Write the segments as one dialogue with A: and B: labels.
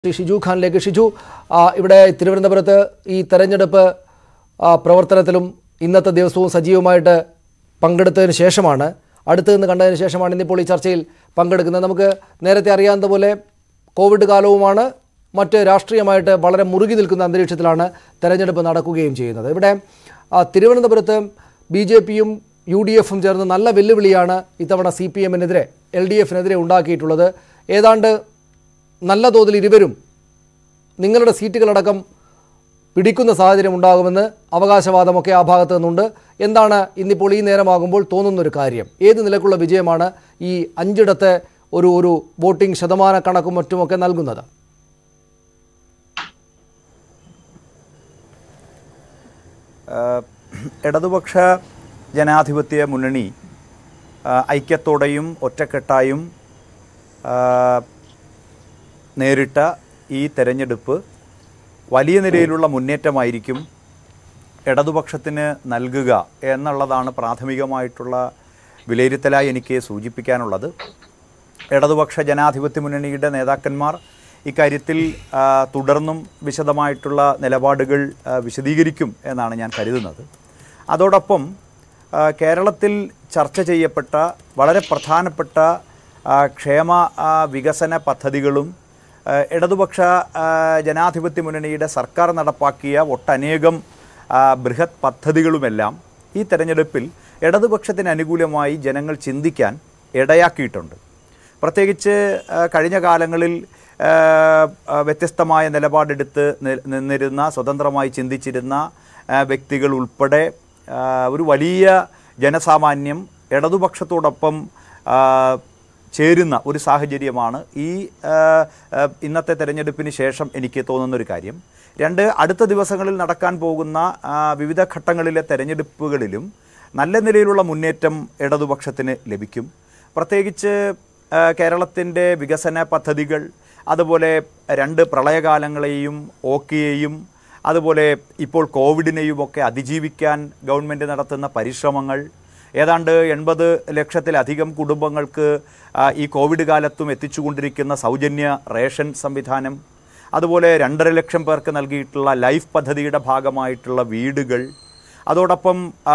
A: ഷിജു ഖാനിലേക്ക് ഷിജു ഇവിടെ തിരുവനന്തപുരത്ത് ഈ തെരഞ്ഞെടുപ്പ് പ്രവർത്തനത്തിലും ഇന്നത്തെ ദിവസവും സജീവമായിട്ട് പങ്കെടുത്തതിന് ശേഷമാണ് അടുത്ത് നിന്ന് കണ്ടതിന് ശേഷമാണ് ഇന്നിപ്പോൾ ഈ ചർച്ചയിൽ പങ്കെടുക്കുന്നത്. നമുക്ക് നേരത്തെ അറിയാവുന്നതുപോലെ കോവിഡ് കാലവുമാണ്, മറ്റ് രാഷ്ട്രീയമായിട്ട് വളരെ മുറുകി നിൽക്കുന്ന അന്തരീക്ഷത്തിലാണ് തെരഞ്ഞെടുപ്പ് നടക്കുകയും ചെയ്യുന്നത്. ഇവിടെ തിരുവനന്തപുരത്ത് BJPയും UDFും ചേർന്ന് നല്ല വെല്ലുവിളിയാണ് ഇത്തവണ CPMനെതിരെ LDFനെതിരെ ഉണ്ടാക്കിയിട്ടുള്ളത്. ഏതാണ്ട് നല്ല തോതിൽ ഇരുവരും നിങ്ങളുടെ സീറ്റുകളടക്കം പിടിക്കുന്ന സാഹചര്യം ഉണ്ടാകുമെന്ന് അവകാശവാദമൊക്കെ ആ ഭാഗത്തു നിന്നുണ്ട്. എന്താണ് ഇന്നിപ്പോൾ ഈ നേരമാകുമ്പോൾ തോന്നുന്നൊരു കാര്യം? ഏത് നിലക്കുള്ള വിജയമാണ് ഈ 5ഇടത്തെ ഒരു വോട്ടിംഗ് ശതമാന കണക്കും മറ്റുമൊക്കെ നൽകുന്നത്?
B: ഇടതുപക്ഷ ജനാധിപത്യ മുന്നണി ഐക്യത്തോടെയും ഒറ്റക്കെട്ടായും നേരിട്ട ഈ തെരഞ്ഞെടുപ്പ് വലിയ നിലയിലുള്ള മുന്നേറ്റമായിരിക്കും ഇടതുപക്ഷത്തിന് നൽകുക എന്നുള്ളതാണ് പ്രാഥമികമായിട്ടുള്ള വിലയിരുത്തലായി എനിക്ക് സൂചിപ്പിക്കാനുള്ളത്. ഇടതുപക്ഷ ജനാധിപത്യ മുന്നണിയുടെ നേതാക്കന്മാർ ഇക്കാര്യത്തിൽ തുടർന്നും വിശദമായിട്ടുള്ള നിലപാടുകൾ വിശദീകരിക്കും എന്നാണ് ഞാൻ കരുതുന്നത്. അതോടൊപ്പം കേരളത്തിൽ ചർച്ച ചെയ്യപ്പെട്ട വളരെ പ്രധാനപ്പെട്ട ക്ഷേമ വികസന പദ്ധതികളും ഇടതുപക്ഷ ജനാധിപത്യ മുന്നണിയുടെ സർക്കാർ നടപ്പാക്കിയ ഒട്ടനേകം ബൃഹത് പദ്ധതികളുമെല്ലാം ഈ തെരഞ്ഞെടുപ്പിൽ ഇടതുപക്ഷത്തിന് അനുകൂലമായി ജനങ്ങൾ ചിന്തിക്കാൻ ഇടയാക്കിയിട്ടുണ്ട്. പ്രത്യേകിച്ച് കഴിഞ്ഞ കാലങ്ങളിൽ വ്യത്യസ്തമായ നിലപാടെടുത്ത് നിന്നിരുന്ന, സ്വതന്ത്രമായി ചിന്തിച്ചിരുന്ന വ്യക്തികൾ ഉൾപ്പെടെ ഒരു വലിയ ജനസാമാന്യം ഇടതുപക്ഷത്തോടൊപ്പം ചേരുന്ന ഒരു സാഹചര്യമാണ് ഈ ഇന്നത്തെ തെരഞ്ഞെടുപ്പിന് ശേഷം എനിക്ക് തോന്നുന്നൊരു കാര്യം. രണ്ട്, അടുത്ത ദിവസങ്ങളിൽ നടക്കാൻ പോകുന്ന വിവിധ ഘട്ടങ്ങളിലെ തെരഞ്ഞെടുപ്പുകളിലും നല്ല നിലയിലുള്ള മുന്നേറ്റം ഇടതുപക്ഷത്തിന് ലഭിക്കും. പ്രത്യേകിച്ച് കേരളത്തിൻ്റെ വികസന പദ്ധതികൾ, അതുപോലെ 2 പ്രളയകാലങ്ങളെയും ഓഖലയെയും അതുപോലെ ഇപ്പോൾ കോവിഡിനെയുമൊക്കെ അതിജീവിക്കാൻ ഗവൺമെൻറ് നടത്തുന്ന പരിശ്രമങ്ങൾ, ഏതാണ്ട് 80 ലക്ഷത്തിലധികം കുടുംബങ്ങൾക്ക് ഈ കോവിഡ് കാലത്തും എത്തിച്ചുകൊണ്ടിരിക്കുന്ന സൗജന്യ റേഷൻ സംവിധാനം, അതുപോലെ 2.5 ലക്ഷം പേർക്ക് നൽകിയിട്ടുള്ള ലൈഫ് പദ്ധതിയുടെ ഭാഗമായിട്ടുള്ള വീടുകൾ, അതോടൊപ്പം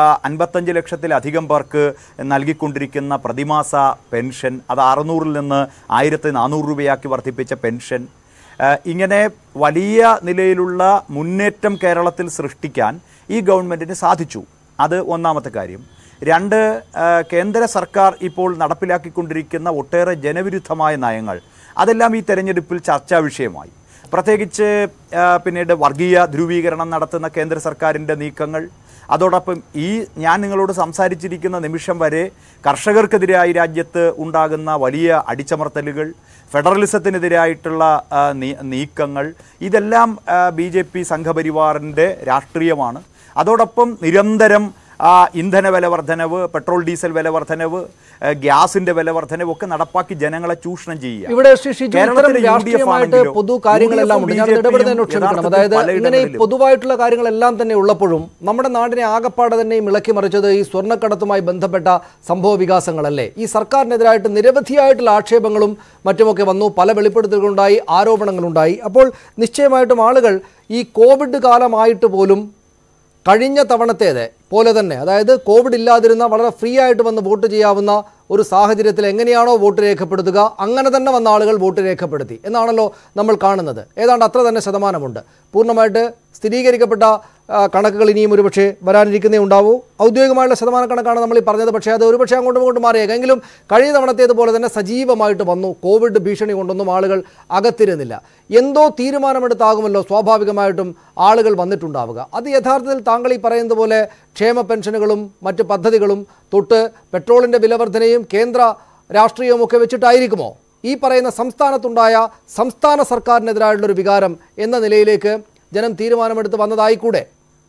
B: 55 ലക്ഷത്തിലധികം പേർക്ക് നൽകിക്കൊണ്ടിരിക്കുന്ന പ്രതിമാസ പെൻഷൻ, അത് 600-ൽ നിന്ന് 1400 രൂപയാക്കി വർദ്ധിപ്പിച്ച പെൻഷൻ, ഇങ്ങനെ വലിയ നിലയിലുള്ള മുന്നേറ്റം കേരളത്തിൽ സൃഷ്ടിക്കാൻ ഈ ഗവൺമെൻറ്റിന് സാധിച്ചു. അത് ഒന്നാമത്തെ കാര്യം. 2, കേന്ദ്ര സർക്കാർ ഇപ്പോൾ നടപ്പിലാക്കിക്കൊണ്ടിരിക്കുന്ന ഒട്ടേറെ ജനവിരുദ്ധമായ നയങ്ങൾ, അതെല്ലാം ഈ തെരഞ്ഞെടുപ്പിൽ ചർച്ചാ വിഷയമായി. പ്രത്യേകിച്ച് പിന്നീട് വർഗീയ ധ്രുവീകരണം നടത്തുന്ന കേന്ദ്ര സർക്കാരിൻ്റെ നീക്കങ്ങൾ, അതോടൊപ്പം ഞാൻ നിങ്ങളോട് സംസാരിച്ചിരിക്കുന്ന നിമിഷം വരെ കർഷകർക്കെതിരായി രാജ്യത്ത് ഉണ്ടാകുന്ന വലിയ അടിച്ചമർത്തലുകൾ, ഫെഡറലിസത്തിനെതിരായിട്ടുള്ള നീക്കങ്ങൾ, ഇതെല്ലാം BJP സംഘപരിവാറിൻ്റെ രാഷ്ട്രീയമാണ്. അതോടൊപ്പം നിരന്തരം ഇന്ധന വില വർധനവ്, പെട്രോൾ ഡീസൽ വില വർധനവ്, ഗ്യാസിന്റെ വില വർധനവ് ഒക്കെ നടപ്പാക്കി ജനങ്ങളെ ചൂഷണം ചെയ്യുക.
A: ഇവിടെ രാഷ്ട്രീയമായിട്ട് പൊതു കാര്യങ്ങളെല്ലാം ഉണ്ട്. ഞാൻ ഇടപെടുന്നതിനോട് ക്ഷമിക്കണം. അതായത് ഇങ്ങനെ പൊതുവായിട്ടുള്ള കാര്യങ്ങളെല്ലാം തന്നെ ഉള്ളപ്പോഴും നമ്മുടെ നാടിനെ ആകപ്പാടെ തന്നെയും ഇളക്കി മറിച്ചത് ഈ സ്വർണ്ണക്കടത്തുമായി ബന്ധപ്പെട്ട സംഭവ വികാസങ്ങളല്ലേ? ഈ സർക്കാരിനെതിരായിട്ട് നിരവധിയായിട്ടുള്ള ആക്ഷേപങ്ങളും മറ്റുമൊക്കെ വന്നു, പല വെളിപ്പെടുത്തലുകളുണ്ടായി, ആരോപണങ്ങളുണ്ടായി. അപ്പോൾ നിശ്ചയമായിട്ടും ആളുകൾ ഈ കോവിഡ് കാലമായിട്ട് പോലും കഴിഞ്ഞ തവണത്തേത് പോലെ തന്നെ, അതായത് കോവിഡ് ഇല്ലാതിരുന്ന വളരെ ഫ്രീ ആയിട്ട് വന്ന് വോട്ട് ചെയ്യാവുന്ന ഒരു സാഹചര്യത്തിൽ എങ്ങനെയാണോ വോട്ട് രേഖപ്പെടുത്തുക അങ്ങനെ തന്നെ വന്ന ആളുകൾ വോട്ട് രേഖപ്പെടുത്തി എന്നാണല്ലോ നമ്മൾ കാണുന്നത്. ഏതാണ്ട് അത്ര തന്നെ ശതമാനമുണ്ട്. പൂർണ്ണമായിട്ട് സ്ഥിരീകരിക്കപ്പെട്ട കണക്കുകൾ ഇനിയും ഒരുപക്ഷെ വരാനിരിക്കുന്നേ ഉണ്ടാവൂ. ഔദ്യോഗികമായുള്ള ശതമാന കണക്കാണ് നമ്മൾ ഈ പറഞ്ഞത്. പക്ഷേ അത് ഒരുപക്ഷെ അങ്ങോട്ടും ഇങ്ങോട്ടും മാറിയേക്കാം. എങ്കിലും കഴിഞ്ഞ തവണത്തേതുപോലെ തന്നെ സജീവമായിട്ട് വന്നു. കോവിഡ് ഭീഷണി കൊണ്ടൊന്നും ആളുകൾ അകത്തിരുന്നില്ല. എന്തോ തീരുമാനമെടുത്താകുമല്ലോ സ്വാഭാവികമായിട്ടും ആളുകൾ വന്നിട്ടുണ്ടാവുക. അത് യഥാർത്ഥത്തിൽ താങ്കൾ ഈ പറയുന്നത് പോലെ ക്ഷേമ പെൻഷനുകളും മറ്റ് പദ്ധതികളും തൊട്ട് പെട്രോളിൻ്റെ വിലവർധനയും കേന്ദ്ര രാഷ്ട്രീയവും ഒക്കെ വെച്ചിട്ടായിരിക്കുമോ ഈ പറയുന്ന സംസ്ഥാനത്തുണ്ടായ സംസ്ഥാന സർക്കാരിനെതിരായിട്ടുള്ളൊരു വികാരം എന്ന നിലയിലേക്ക് ജനം തീരുമാനമെടുത്ത് വന്നതായിക്കൂടെ?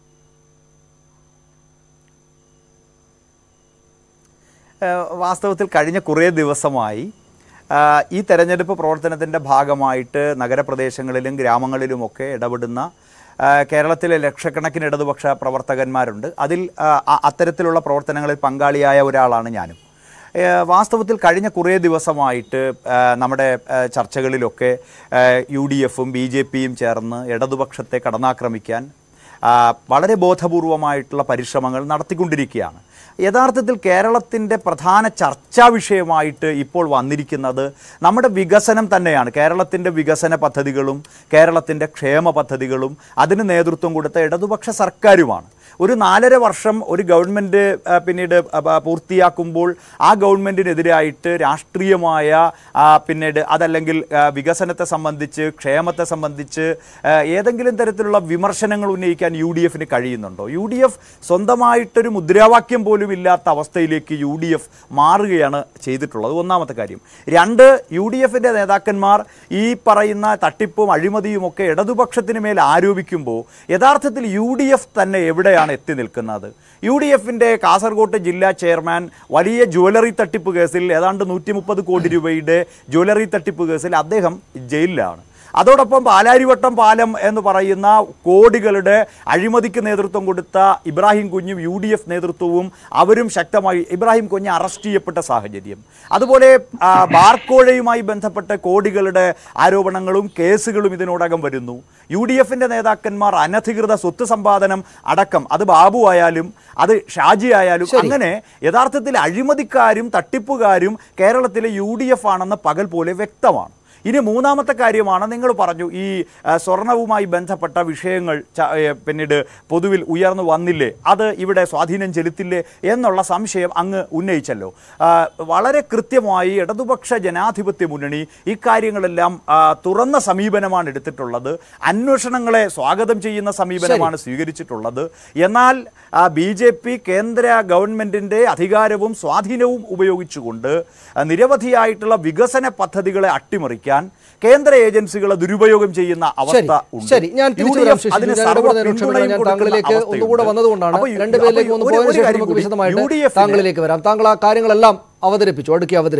B: വാസ്തവത്തിൽ കഴിഞ്ഞ കുറേ ദിവസമായി ഈ തെരഞ്ഞെടുപ്പ് പ്രവർത്തനത്തിൻ്റെ ഭാഗമായിട്ട് നഗരപ്രദേശങ്ങളിലും ഗ്രാമങ്ങളിലുമൊക്കെ ഇടപെടുന്ന കേരളത്തിലെ ലക്ഷക്കണക്കിന് ഇടതുപക്ഷ പ്രവർത്തകന്മാരുണ്ട്. അതിൽ അത്തരത്തിലുള്ള പ്രവർത്തനങ്ങളിൽ പങ്കാളിയായ ഒരാളാണ് ഞാനും. വാസ്തവത്തിൽ കഴിഞ്ഞ കുറേ ദിവസമായിട്ട് നമ്മുടെ ചർച്ചകളിലൊക്കെ UDFും BJPയും ചേർന്ന് ഇടതുപക്ഷത്തെ കടന്നാക്രമിക്കാൻ വളരെ ബോധപൂർവമായിട്ടുള്ള പരിശ്രമങ്ങൾ നടത്തിക്കൊണ്ടിരിക്കുകയാണ്. യഥാർത്ഥത്തിൽ കേരളത്തിൻ്റെ പ്രധാന ചർച്ചാ വിഷയമായിട്ട് ഇപ്പോൾ വന്നിരിക്കുന്നത് നമ്മുടെ വികസനം തന്നെയാണ്. കേരളത്തിൻ്റെ വികസന പദ്ധതികളും കേരളത്തിൻ്റെ ക്ഷേമ പദ്ധതികളും അതിന് നേതൃത്വം കൊടുത്ത ഇടതുപക്ഷ സർക്കാരുമാണ്. ഒരു 4.5 വർഷം ഒരു ഗവൺമെൻറ് പിന്നീട് പൂർത്തിയാക്കുമ്പോൾ ആ ഗവൺമെൻറ്റിനെതിരായിട്ട് രാഷ്ട്രീയമായ പിന്നീട് അതല്ലെങ്കിൽ വികസനത്തെ സംബന്ധിച്ച് ക്ഷേമത്തെ സംബന്ധിച്ച് ഏതെങ്കിലും തരത്തിലുള്ള വിമർശനങ്ങൾ ഉന്നയിക്കാൻ UDFന് കഴിയുന്നുണ്ടോ? UDF സ്വന്തമായിട്ടൊരു മുദ്രാവാക്യം പോലും ഇല്ലാത്ത അവസ്ഥയിലേക്ക് UDF മാറുകയാണ് ചെയ്തിട്ടുള്ളത്. ഒന്നാമത്തെ കാര്യം. 2, UDFിൻ്റെ നേതാക്കന്മാർ ഈ പറയുന്ന തട്ടിപ്പും അഴിമതിയും ഒക്കെ ഇടതുപക്ഷത്തിന് മേൽ ആരോപിക്കുമ്പോൾ യഥാർത്ഥത്തിൽ UDF തന്നെ എവിടെയാണ് എത്തി നിൽക്കുന്നത്? UDFിൻ്റെ കാസർഗോഡ് ജില്ലാ ചെയർമാൻ വലിയ ജ്വല്ലറി തട്ടിപ്പ് കേസിൽ ഏതാണ്ട് 130 കോടി രൂപയുടെ ജ്വല്ലറി തട്ടിപ്പ് കേസിൽ അദ്ദേഹം ജയിലിലാണ്. അതോടൊപ്പം പാലാരിവട്ടം പാലം എന്ന് പറയുന്ന കോടികളുടെ അഴിമതിക്ക് നേതൃത്വം കൊടുത്ത ഇബ്രാഹിം കുഞ്ഞും UDF നേതൃത്വവും അവരും ശക്തമായി ഇബ്രാഹിം കുഞ്ഞ് അറസ്റ്റ് ചെയ്യപ്പെട്ട സാഹചര്യം. അതുപോലെ ബാർക്കോഴയുമായി ബന്ധപ്പെട്ട കോടികളുടെ ആരോപണങ്ങളും കേസുകളും ഇതിനോടകം വരുന്നു. UDFിൻ്റെ നേതാക്കന്മാർ അനധികൃത സ്വത്ത് സമ്പാദനം അടക്കം, അത് ബാബു ആയാലും അത് ഷാജി ആയാലും, അങ്ങനെ യഥാർത്ഥത്തിൽ അഴിമതിക്കാരും തട്ടിപ്പുകാരും കേരളത്തിലെ UDF ആണെന്ന് പകൽ പോലെ വ്യക്തമാണ്. ഇനി മൂന്നാമത്തെ കാര്യമാണ്, നിങ്ങൾ പറഞ്ഞു ഈ സ്വർണവുമായി ബന്ധപ്പെട്ട വിഷയങ്ങൾ പിന്നീട് പൊതുവിൽ ഉയർന്നു വന്നില്ലേ, അത് ഇവിടെ സ്വാധീനം ചെലുത്തില്ലേ എന്നുള്ള സംശയം അങ്ങ് ഉന്നയിച്ചല്ലോ. വളരെ കൃത്യമായി ഇടതുപക്ഷ ജനാധിപത്യ മുന്നണി ഇക്കാര്യങ്ങളെല്ലാം തുറന്ന സമീപനമാണ് എടുത്തിട്ടുള്ളത്. അന്വേഷണങ്ങളെ സ്വാഗതം ചെയ്യുന്ന സമീപനമാണ് സ്വീകരിച്ചിട്ടുള്ളത്. എന്നാൽ BJP കേന്ദ്ര ഗവൺമെൻറ്റിൻ്റെ അധികാരവും സ്വാധീനവും ഉപയോഗിച്ചുകൊണ്ട് നിരവധിയായിട്ടുള്ള വികസന പദ്ധതികളെ അട്ടിമറിക്കാൻ കേന്ദ്ര ഏജൻസികളെ ദുരുപയോഗം ചെയ്യുന്ന അവസ്ഥ ഉണ്ട്.
A: ഒന്നുകൂടെ വന്നതുകൊണ്ടാണ് രണ്ടുപേരിലേക്ക് താങ്കളിലേക്ക് വരാം. താങ്കൾ ആ കാര്യങ്ങളെല്ലാം അവതരിപ്പിച്ചു, അടുക്കി അവതരിപ്പിച്ചു.